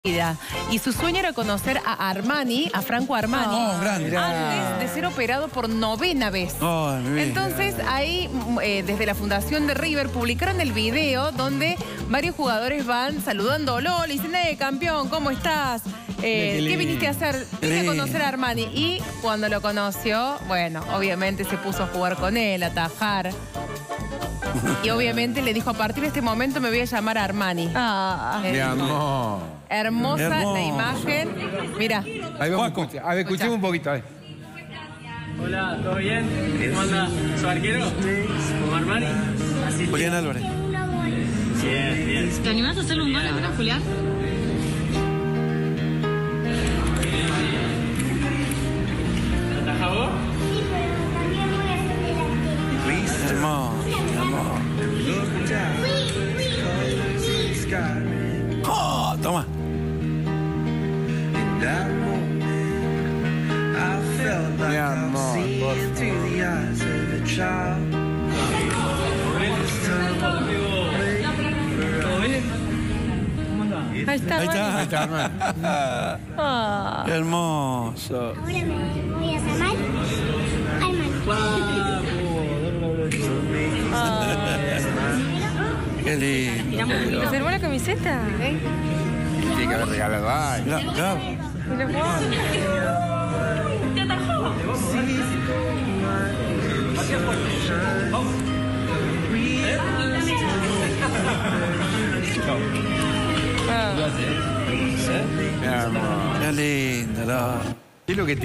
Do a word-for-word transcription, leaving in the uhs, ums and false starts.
Y su sueño era conocer a Armani, a Franco Armani, oh, grande. antes de ser operado por novena vez. Oh, Entonces ahí, eh, desde la fundación de River, publicaron el video donde varios jugadores van saludándolo, le dicen, eh, campeón, ¿cómo estás? Eh, ¿Qué viniste a hacer? Vine a conocer a Armani. Y cuando lo conoció, bueno, obviamente se puso a jugar con él, a atajar. Y obviamente le dijo, a partir de este momento me voy a llamar Armani. Ah, eh, mi amor. Hermosa Hermoso. la imagen. Mira. Ahí vamos a escuchar. A ver, escuchemos un poquito. Ahí. Hola, ¿todo bien? ¿Cómo anda? ¿Su arquero? ¿Como Armani? Así. Julián Álvarez. Bien, bien. ¿Te animás a hacerle un gol ahora, Julián? ¿Ataja vos? Hermoso, hermoso. Oh, toma. Mi amor. Ahí está. Ahí está. Ahí está, hermano. Ah. Hermoso. Ahora me voy a llamar Qué lindo. ¿Reservó la camiseta? ¿Eh? Tiene que haber regalado algo. Claro, claro. ¿Te atajó? Mi amor. Qué lindo. ¿Qué es lo que